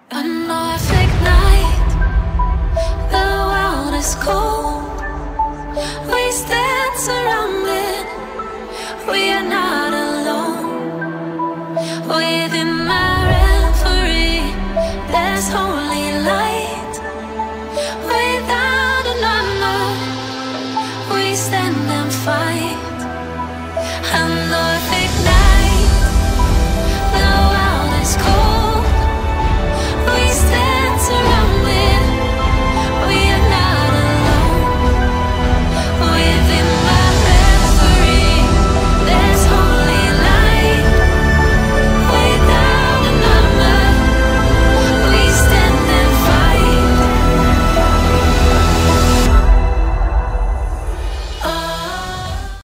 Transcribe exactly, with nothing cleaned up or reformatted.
An Orphic night, the world is cold. We stand surrounded, we are not alone. Within my reverie, there's home.